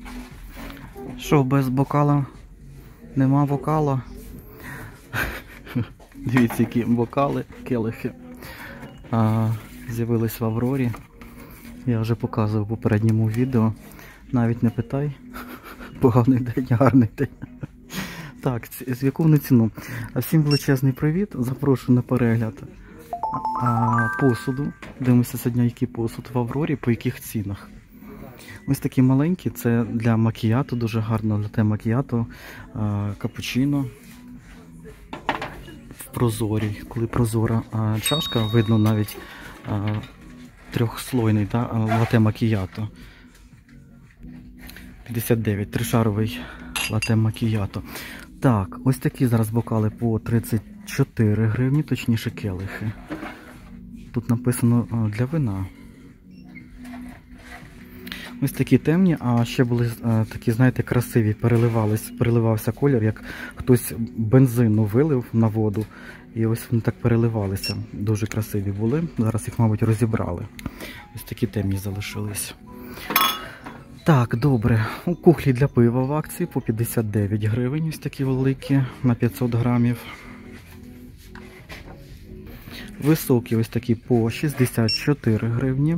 Що, без бокала нема вокала? Дивіться, які бокали, келихи з'явились в Аврорі. Я вже показував в попередньому відео. Навіть не питай. Поганий день, гарний день. Так, з яку вони ціну? Всім величезний привіт. Запрошую на перегляд посуду. Дивимося сьогодні, який посуд в Аврорі, по яких цінах. Ось такі маленькі, це для макіато, дуже гарно для те макіато, капучино. В прозорій, коли прозора чашка, видно навіть трьохслойний лате макіято. 59, тришаровий лате макіято. Так, ось такі зараз бокали по 34 гривні, точніше келихи. Тут написано для вина. Ось такі темні, а ще були такі, знаєте, красиві, переливався колір, як хтось бензину вилив на воду. І ось вони так переливалися. Дуже красиві були. Зараз їх, мабуть, розібрали. Ось такі темні залишились. Так, добре. Кухлі для пива в акції по 59 гривень. Ось такі великі, на 500 грамів. Високі ось такі по 64 гривні.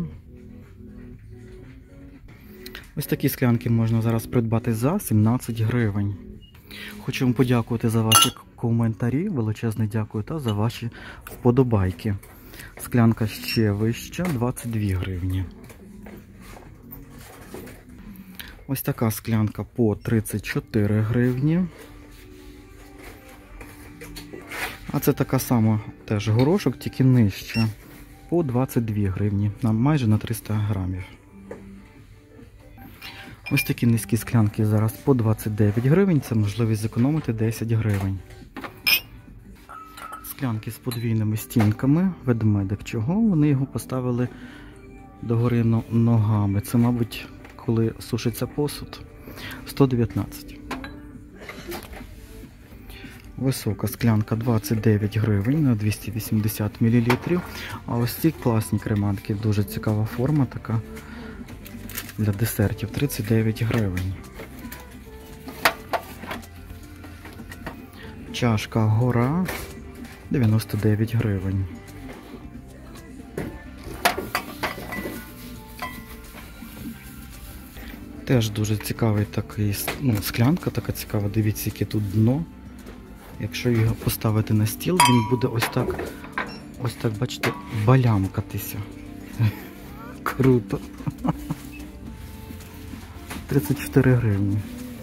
Ось такі склянки можна зараз придбати за 17 гривень. Хочу вам подякувати за ваші коментарі, величезне дякую, та за ваші вподобайки. Склянка ще вища, 22 гривні. Ось така склянка по 34 гривні. А це така сама теж горошок, тільки нижче, по 22 гривні, майже на 300 грамів. Ось такі низькі склянки зараз по 29 гривень, це можливість зекономити 10 гривень. Склянки з подвійними стінками, ведмедик чого, вони його поставили догори ногами. Це, мабуть, коли сушиться посуд, 119. Висока склянка 29 гривень на 280 мл. А ось ці класні креманки, дуже цікава форма така. Для десертів 39 гривень. Чашка Гора 99 гривень. Теж дуже цікавий такий, склянка така цікава, дивіться, яке тут дно. Якщо його поставити на стіл, він буде ось так, бачите, балямкатися. Круто. 34 гривні.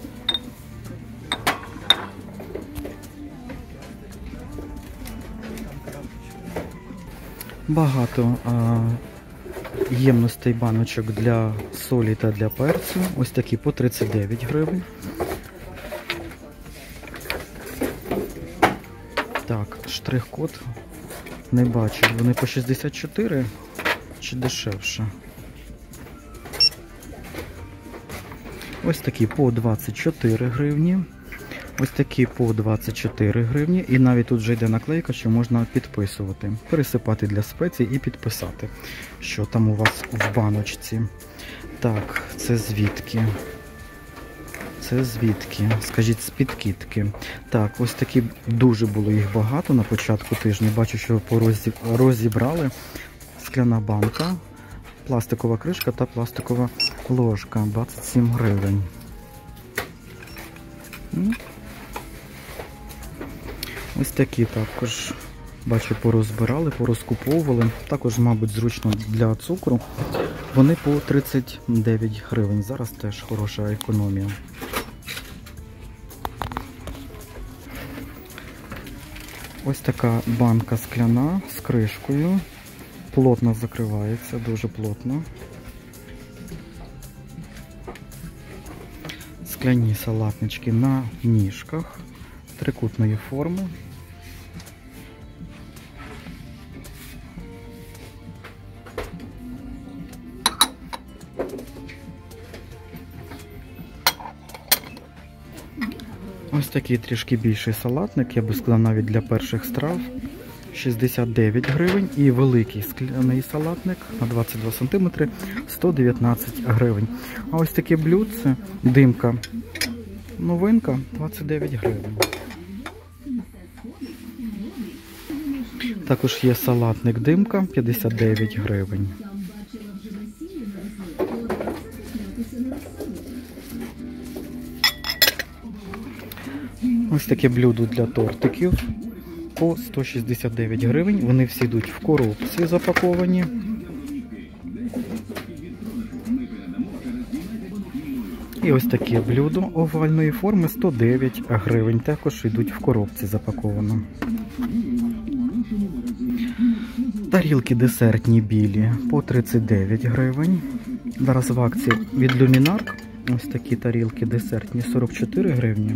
Багато ємностей баночок для солі та для перцю. Ось такі по 39 гривень. Так, штрих-код не бачу. Вони по 64 чи дешевше? Ось такі по 24 гривні. Ось такі по 24 гривні. І навіть тут вже йде наклейка, що можна підписувати. Пересипати для спецій і підписати, що там у вас в баночці. Так, це звідки? Це звідки? Скажіть, з підкидки. Так, ось такі дуже було їх багато на початку тижня. Бачу, що розібрали. Скляна банка, пластикова кришка та пластикова ложка. 27 гривень. Ось такі також, бачу, порозбирали, порозкуповували. Також, мабуть, зручно для цукру. Вони по 39 гривень. Зараз теж хороша економія. Ось така банка скляна з кришкою. Плотно закривається, дуже плотно. Скляні салатнички на ніжках трикутної форми. Ось такий трішки більший салатник, я би сказав, навіть для перших страв. 69 гривень. І великий скляний салатник на 22 см 119 гривень. А ось таке блюдце, димка, новинка 29 гривень. Також є салатник димка 59 гривень. Ось таке блюдо для тортиків по 169 гривень. Вони всі йдуть в коробці запаковані. І ось таке блюдо овальної форми 109 гривень. Також йдуть в коробці запаковано. Тарілки десертні білі по 39 гривень. Зараз в акції від Luminark. Ось такі тарілки десертні 44 гривні.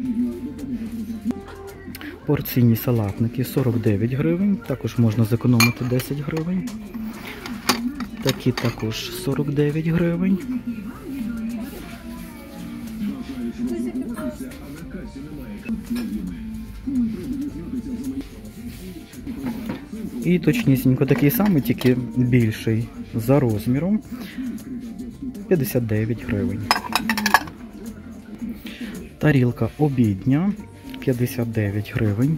Порційні салатники 49 гривень. Також можна зекономити 10 гривень. Такі також 49 гривень. І точнісінько такий самий, тільки більший за розміром. 59 гривень. Тарілка обідня 59 гривень.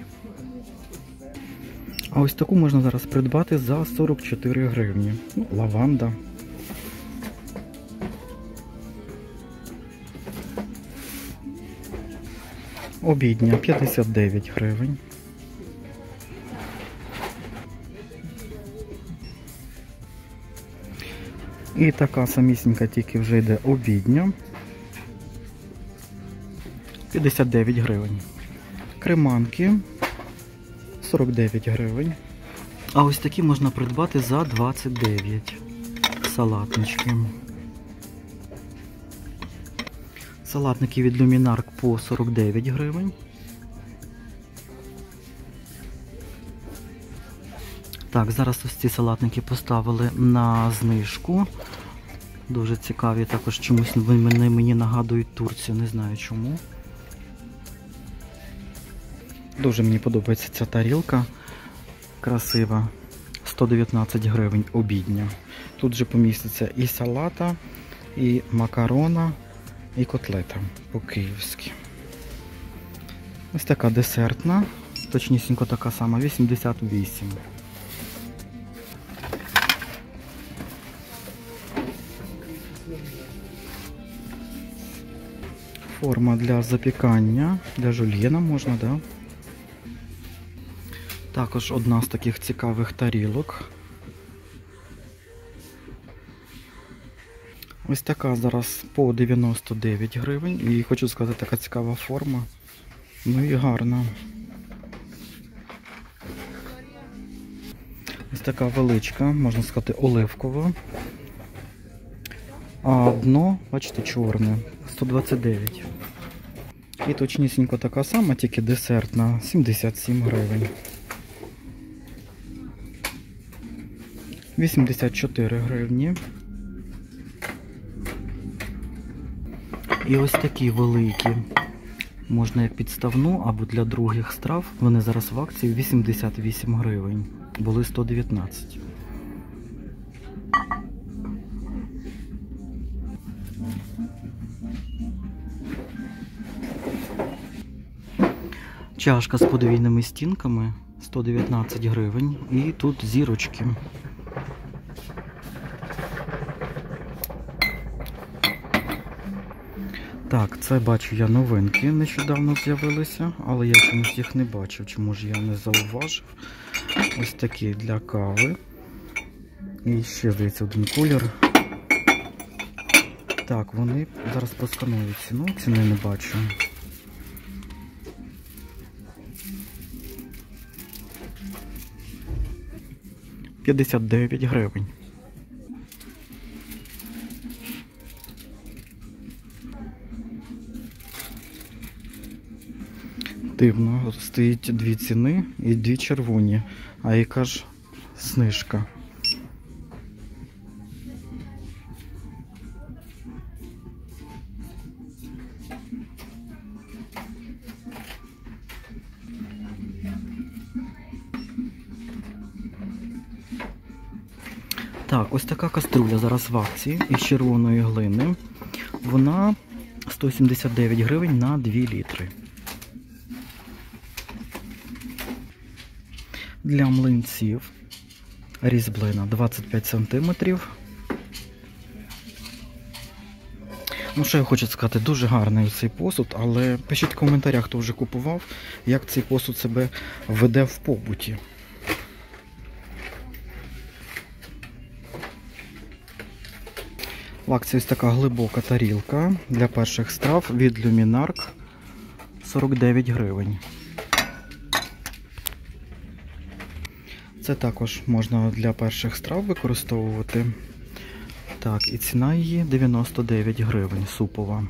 А ось таку можна зараз придбати за 44 гривні. Ну, лаванда. Обідня 59 гривень. І така самісінька, тільки вже йде обідня. 59 гривень. Креманки 49 гривень. А ось такі можна придбати за 29. Салатнички. Салатники від Luminark по 49 гривень. Так, зараз ось ці салатники поставили на знижку. Дуже цікаві, також чомусь вони мені нагадують Турцію, не знаю чому. Дуже мені подобається ця тарілка. Красива. 119 гривень обідня. Тут же поміститься і салата, і макарона, і котлета по-київськи. Ось така десертна, точнісінько така сама, 88. Форма для запікання, для жульєна можна, да? Також одна з таких цікавих тарілок. Ось така зараз по 99 гривень. І хочу сказати, така цікава форма. Ну і гарна. Ось така величка, можна сказати, оливкова. А дно, бачите, чорне, 129. І точнісінько така сама, тільки десертна, 77 гривень. 84 гривні. І ось такі великі. Можна як підставну або для других страв. Вони зараз в акції 88 гривень. Були 119. Чашка з подвійними стінками 119 гривень. І тут зірочки. Так, це бачу я новинки нещодавно з'явилися, але я чомусь їх не бачив, чому ж я не зауважив. Ось такі для кави. І ще, здається, один колір. Так, вони зараз просканують ціну, ціни не бачу. $59 гривень. Дивно, стоїть дві ціни і дві червоні. А яка ж знижка? Так, ось така каструля зараз в акції із червоної глини. Вона 179 гривень на 2 літри. Для млинців різьблина 25 см. Ну, що я хочу сказати, дуже гарний цей посуд, але пишіть в коментарях, хто вже купував, як цей посуд себе веде в побуті. В акції ось така глибока тарілка для перших страв від Luminark 49 гривень. Це також можна для перших страв використовувати. Так, і ціна її 99 гривень, супова.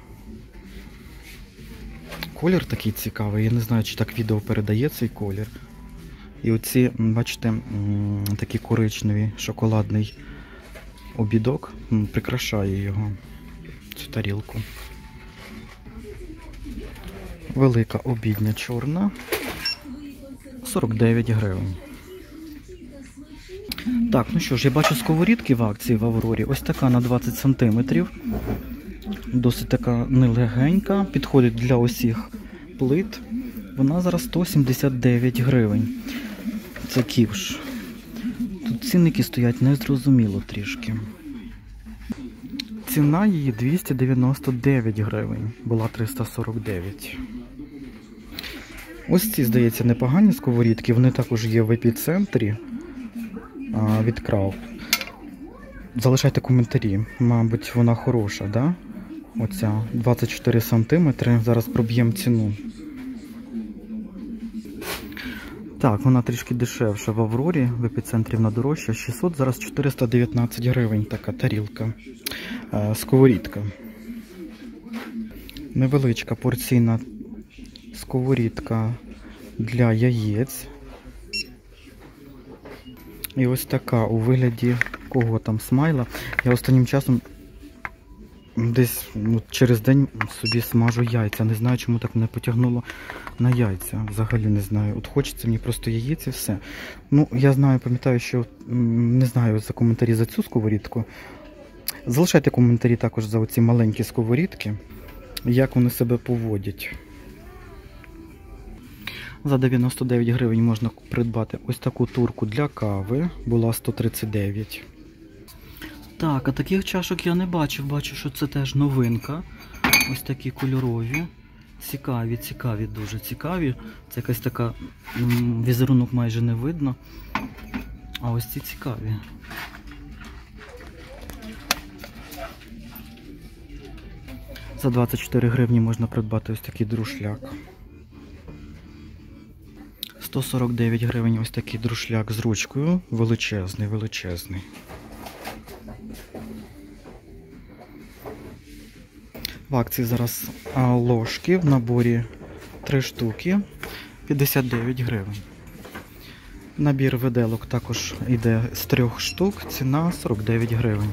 Колір такий цікавий, я не знаю, чи так відео передає цей колір. І оці, бачите, такий коричневий шоколадний обідок прикрашає його, цю тарілку. Велика обідня чорна, 49 гривень. Так, ну що ж, я бачу сковорідки в акції в Аврорі. Ось така на 20 см. Досить така нелегенька, підходить для усіх плит. Вона зараз 179 гривень. Це ківш. Тут цінники стоять незрозуміло трішки. Ціна її 299 гривень. Була 349. Ось ці, здається, непогані сковорідки. Вони також є в епіцентрі від Крав. Залишайте коментарі. Мабуть, вона хороша, да? Оця 24 см. Зараз проб'ємо ціну. Так, вона трішки дешевша в Аврорі, в епіцентрі вона дорожча. 600, зараз 419 гривень така тарілка. Сковорідка. Невеличка порційна сковорідка для яєць. І ось така у вигляді кого там смайла. Я останнім часом десь через день собі смажу яйця. Не знаю, чому так мене потягнуло на яйця. Взагалі не знаю. От хочеться мені просто яєць і все. Ну, я знаю, пам'ятаю, що не знаю за коментарі за цю сковорідку. Залишайте коментарі також за оці маленькі сковорідки, як вони себе поводять. За 99 гривень можна придбати ось таку турку для кави. Була 139. Так, а таких чашок я не бачив. Бачу, що це теж новинка. Ось такі кольорові. Цікаві, цікаві, дуже цікаві. Це якась така, візерунок майже не видно. А ось ці цікаві. За 24 гривні можна придбати ось такий друшляк. 149 гривень ось такий друшляк з ручкою. Величезний, величезний. В акції зараз ложки в наборі 3 штуки. 59 гривень. Набір виделок також йде з 3 штук. Ціна 49 гривень.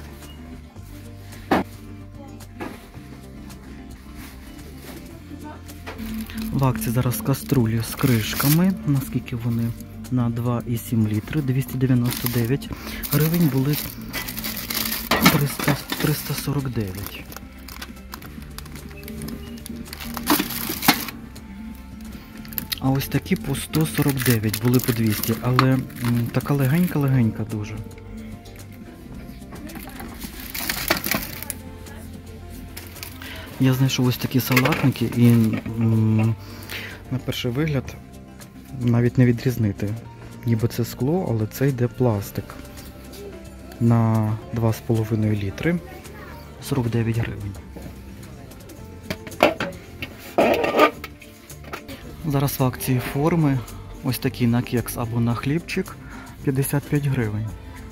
В акції зараз каструлі з кришками, наскільки вони на 2,7 літри, 299 гривень, були 349. А ось такі по 149, були по 200, але така легенька-легенька дуже. Я знайшов ось такі салатники і на перший вигляд навіть не відрізнити. Ніби це скло, але це йде пластик. На 2,5 літри. 49 гривень. Зараз в акції форми. Ось такі на кекс або на хлібчик. 55 гривень.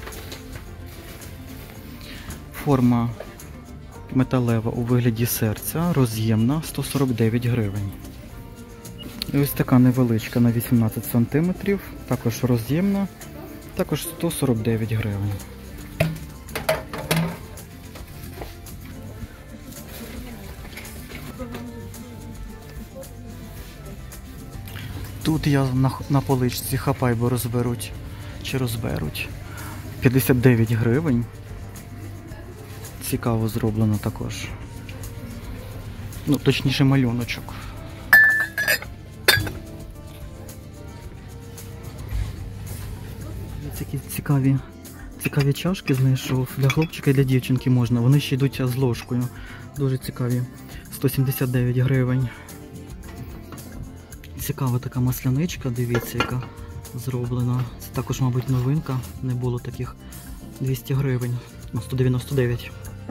Форма металева у вигляді серця, роз'ємна, 149 гривень. І ось така невеличка на 18 см, також роз'ємна, також 149 гривень. Тут я на поличці хапай, бо розберуть чи розберуть. 59 гривень. Цікаво зроблено також. Ну, точніше, малюночок. Такі цікаві чашки знайшов. Для хлопчика і для дівчинки можна. Вони ще йдуть з ложкою. Дуже цікаві. 179 гривень. Цікава така масляничка, дивіться, яка зроблена. Це також, мабуть, новинка. Не було таких. 200 гривень. На 199.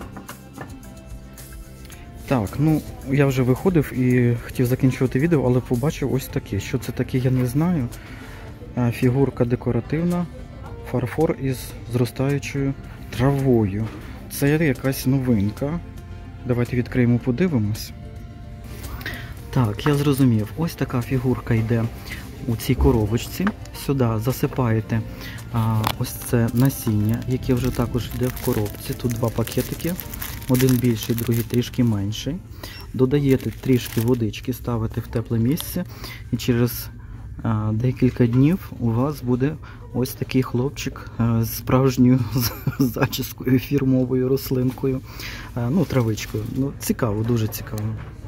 Так, ну, я вже виходив і хотів закінчувати відео, але побачив ось таке. Що це таке, я не знаю. Фігурка декоративна. Фарфор із зростаючою травою. Це якась новинка. Давайте відкриємо, подивимось. Так, я зрозумів. Ось така фігурка йде у цій коробочці. Сюди засипаєте ось це насіння, яке вже також йде в коробці. Тут два пакетики. Один більший, другий трішки менший. Додаєте трішки водички, ставите в тепле місце. І через декілька днів у вас буде ось такий хлопчик з справжньою зачіскою, фірмовою рослинкою, ну, травичкою. Ну, цікаво, дуже цікаво.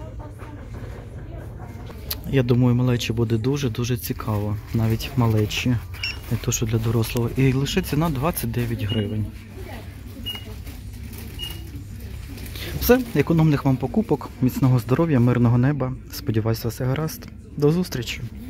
Я думаю, малечі буде дуже-дуже цікаво. Навіть малечі, не то що для дорослого. І лише ціна 29 гривень. Все, економних вам покупок, міцного здоров'я, мирного неба. Сподіваюся, все гаразд. До зустрічі!